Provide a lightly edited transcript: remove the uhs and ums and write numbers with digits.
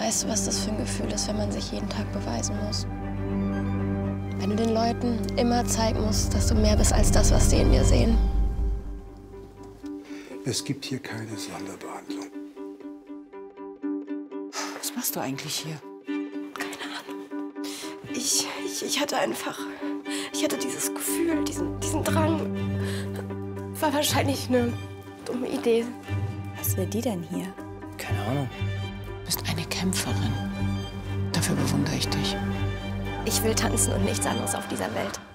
Weißt du, was das für ein Gefühl ist, wenn man sich jeden Tag beweisen muss? Wenn du den Leuten immer zeigen musst, dass du mehr bist als das, was sie in dir sehen. Es gibt hier keine Sonderbehandlung. Was machst du eigentlich hier? Keine Ahnung. Ich hatte einfach... Ich hatte dieses Gefühl, diesen Drang. War wahrscheinlich eine dumme Idee. Was will die denn hier? Keine Ahnung. Du bist eine Kämpferin. Dafür bewundere ich dich. Ich will tanzen und nichts anderes auf dieser Welt.